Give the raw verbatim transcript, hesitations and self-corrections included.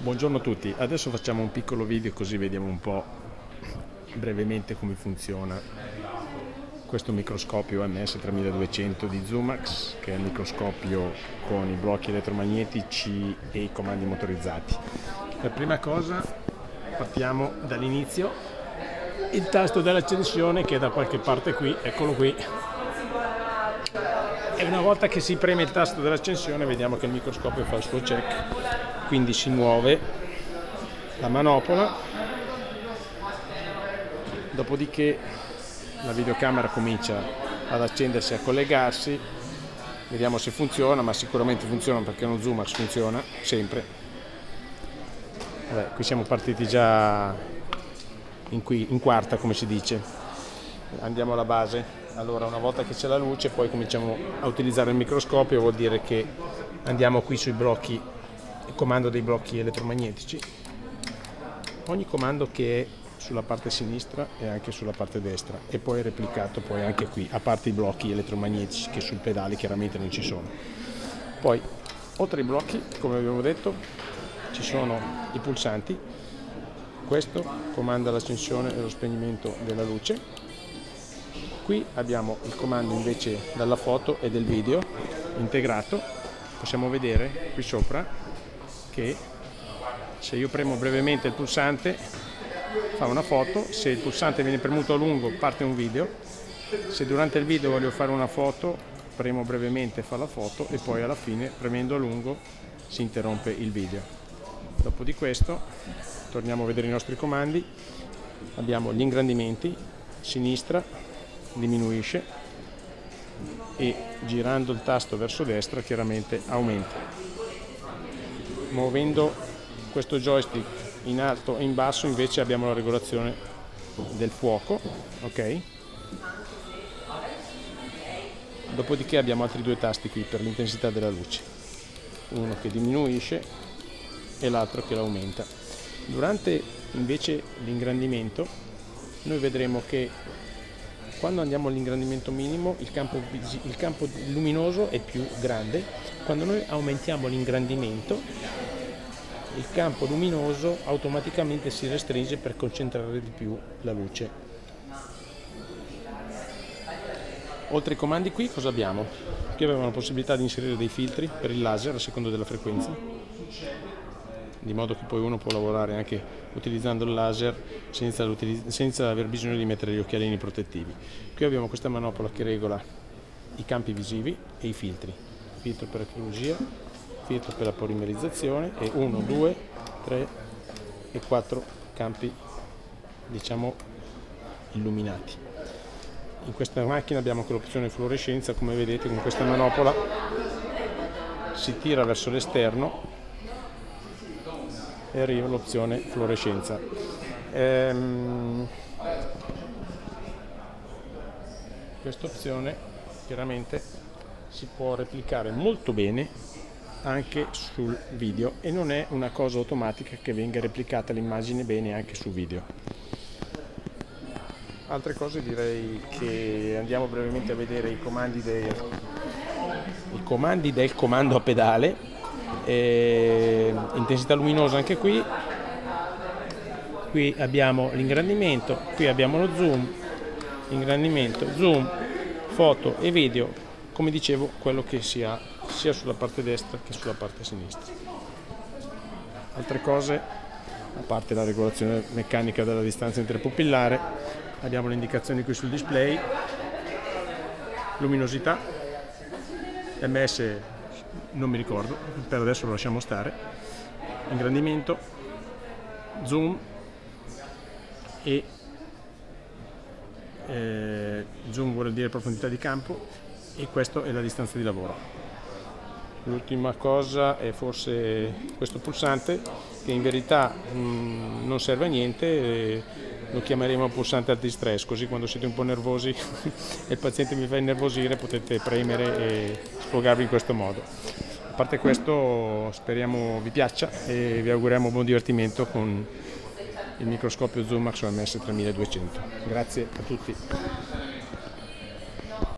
Buongiorno a tutti, adesso facciamo un piccolo video così vediamo un po' brevemente come funziona questo microscopio O M S tremiladuecento di Zumax, che è il microscopio con i blocchi elettromagnetici e i comandi motorizzati. Per prima cosa partiamo dall'inizio, il tasto dell'accensione che è da qualche parte qui, eccolo qui, e una volta che si preme il tasto dell'accensione vediamo che il microscopio fa il suo check, quindi si muove la manopola, dopodiché la videocamera comincia ad accendersi e a collegarsi, vediamo se funziona, ma sicuramente funziona perché uno Zumax funziona sempre. Vabbè, qui siamo partiti già in, qui, in quarta, come si dice. Andiamo alla base. Allora, una volta che c'è la luce poi cominciamo a utilizzare il microscopio, vuol dire che andiamo qui sui blocchi, il comando dei blocchi elettromagnetici. Ogni comando che è sulla parte sinistra e anche sulla parte destra e poi è replicato poi anche qui, a parte i blocchi elettromagnetici che sul pedale chiaramente non ci sono. Poi, oltre ai blocchi, come abbiamo detto, ci sono i pulsanti. Questo comanda l'accensione e lo spegnimento della luce. Qui abbiamo il comando invece della foto e del video integrato. Possiamo vedere qui sopra che se io premo brevemente il pulsante fa una foto, se il pulsante viene premuto a lungo parte un video, se durante il video voglio fare una foto premo brevemente fa la foto e poi alla fine premendo a lungo si interrompe il video. Dopo di questo torniamo a vedere i nostri comandi, abbiamo gli ingrandimenti, sinistra diminuisce e girando il tasto verso destra chiaramente aumenta. Muovendo questo joystick in alto e in basso invece abbiamo la regolazione del fuoco, ok? Dopodiché abbiamo altri due tasti qui per l'intensità della luce, uno che diminuisce e l'altro che l'aumenta. Durante invece l'ingrandimento noi vedremo che quando andiamo all'ingrandimento minimo il campo, il campo luminoso è più grande, quando noi aumentiamo l'ingrandimento il campo luminoso automaticamente si restringe per concentrare di più la luce. Oltre ai comandi qui cosa abbiamo? Qui abbiamo la possibilità di inserire dei filtri per il laser a seconda della frequenza, di modo che poi uno può lavorare anche utilizzando il laser senza, senza aver bisogno di mettere gli occhialini protettivi. Qui abbiamo questa manopola che regola i campi visivi e i filtri, filtro per la chirurgia, filtro per la polimerizzazione e uno, due, tre e quattro campi diciamo illuminati. In questa macchina abbiamo anche l'opzione fluorescenza, come vedete con questa manopola si tira verso l'esterno e arriva l'opzione fluorescenza. Ehm, questa opzione chiaramente si può replicare molto bene anche sul video e non è una cosa automatica che venga replicata l'immagine bene anche sul video. Altre cose direi che andiamo brevemente a vedere i comandi del, i comandi del comando a pedale. E intensità luminosa anche qui, qui abbiamo l'ingrandimento, qui abbiamo lo zoom, ingrandimento, zoom, foto e video, come dicevo quello che si ha sia sulla parte destra che sulla parte sinistra. Altre cose, a parte la regolazione meccanica della distanza interpupillare, abbiamo le indicazioni qui sul display, luminosità, M S non mi ricordo, per adesso lo lasciamo stare, ingrandimento, zoom e eh, zoom vuol dire profondità di campo e questo è la distanza di lavoro. L'ultima cosa è forse questo pulsante che in verità mh, non serve a niente, eh, lo chiameremo pulsante antistress, così quando siete un po' nervosi e il paziente vi fa innervosire potete premere e sfogarvi in questo modo. A parte questo speriamo vi piaccia e vi auguriamo buon divertimento con il microscopio Zumax O M S tremiladuecento. Grazie a tutti.